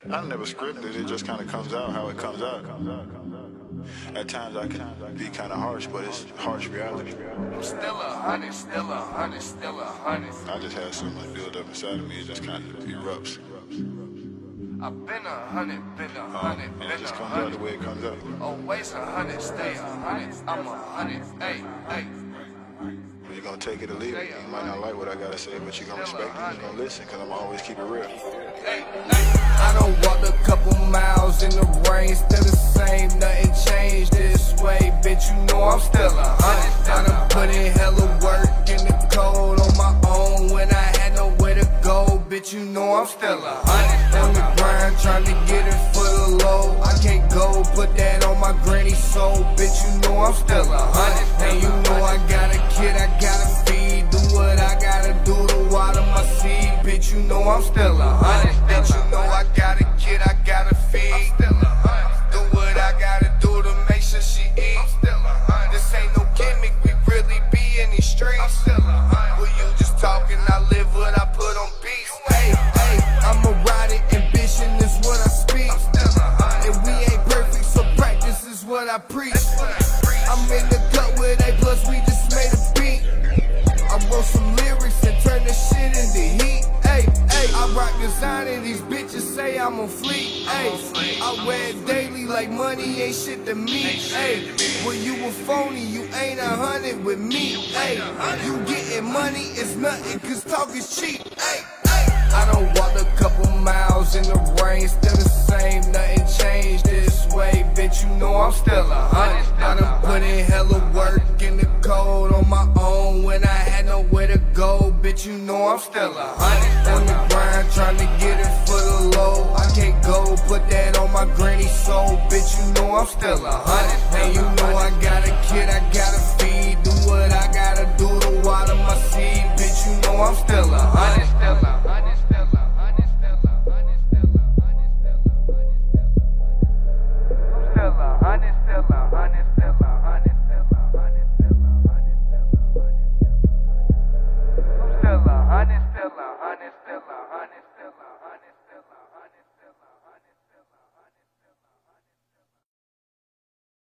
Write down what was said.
I never scripted it, just kind of comes out how it comes out. At times I can be kind of harsh, but it's harsh reality. I'm still 100, still 100, still 100. I just have so much build up inside of me, it just kind of erupts. I've been 100, been 100, And been it just comes out the 100. way it comes out. Always 100, stay 100. I'm 100, hey, hey. You're gonna take it or leave it. You might not like what I gotta say, but you're gonna respect it. You're gonna listen, cause I'm always keep it real. I done walked a couple miles in the rain, still the same, nothing changed this way. Bitch, you know I'm still 100. I done put in hella work in the cold on my own when I had nowhere to go. Bitch, you know I'm still 100. On the grind, trying to get it for the low. I can't go put that on my granny soul. Bitch, you know I'm still 100. And you know I got a kid, I gotta feed. Do what I gotta do to water my seed. Bitch, you know I'm still 100. Bitch, you know I got a kid, I gotta feed. Do what I gotta do to make sure she eat. This ain't no gimmick, we really be in these streets. Well, you just talking, I live what I put on beats. Hey, hey, I'm erotic, ambition is what I speak. And we ain't perfect, so practice is what I preach. I'm in the cut with A+, we just made a beat. I wrote some lyrics and turned the shit into heat. Hey, hey, I rock designer, these bitches say I'm on fleek. Hey, I wear it daily like money ain't shit to me. Hey, well you a phony, you ain't 100 with me. Hey, you getting money is nothing, cause talk is cheap. Hey, I done walked a couple miles in the rain, still the same, nothing changed this way. Bitch, you know I'm still 100. I done put in hella work in the cold on my own when I had nowhere to go. Bitch, you know I'm still 100. On the grind, trying to get it for the low. I can't go put that on my granny soul. Bitch, you know I'm still 100. And you